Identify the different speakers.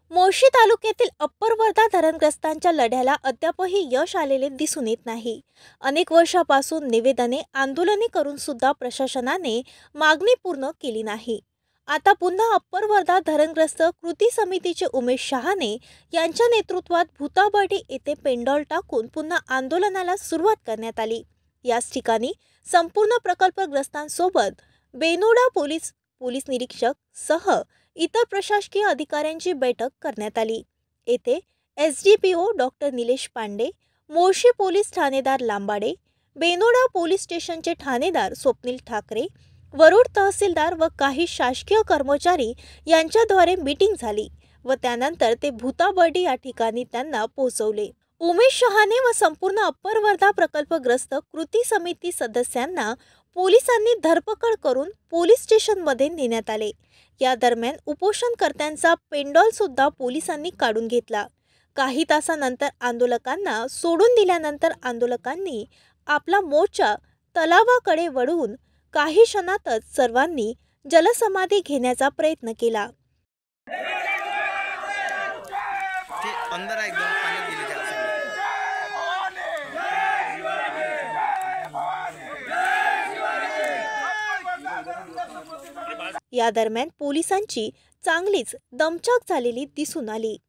Speaker 1: मोर्शी तालुक्यातील अप्पर वर्धा धरणग्रस्तांच्या लढ्याला अद्यापही यश आलेले दिसून येत नाही। अनेक वर्षापासून निवेदने आंदोलने करून सुद्धा प्रशासनाने मागणी पूर्ण केली नाही। आता पुन्हा अप्पर वर्धा धरणग्रस्त कृती समितीचे उमेश शहाणे यांच्या नेतृत्वात भूताबर्डी येथे पेंडॉल टाकून पुन्हा आंदोलनाला सुरुवात करण्यात आली। याच ठिकाणी संपूर्ण प्रकल्पग्रस्तांसोबत बेनोडा पोलीस निरीक्षक सह इतर प्रशासकीय अधिकाऱ्यांची बैठक करण्यात आली। येथे SDPO doctor Nilesh Pande, Morshi police ठाणेदार लांबाडे, बेनोडा पोलीस स्टेशनचे ठाणेदार स्वप्नील ठाकरे, वरुड तहसीलदार व काही शासकीय कर्मचारी यांच्याद्वारे मीटिंग झाली व त्यानंतर ते भूताबर्डी या ठिकाणी त्यांना पोहोचवले। उमेश शहाणे व संपूर्ण अप्पर वर्धा प्रकल्पग्रस्त कृती समिती सदस्यांना पोलिसांनी धरपकड करून पोलीस स्टेशनमध्ये नेण्यात आले। या दरम्यान उपोषणकर्त्यांचा पेंडॉल सुद्धा पोलिसांनी काढून घेतला। काही तासानंतर आंदोलकांना सोडून दिल्यानंतर आंदोलकांनी आपला मोर्चा तलावाकडे वळवून काही क्षणातच सर्वांनी जलसमाधी घेण्याचा प्रयत्न केला। या दरम्यान पोलिसांची चांगलीच दमछाक झालेली दिसून आली।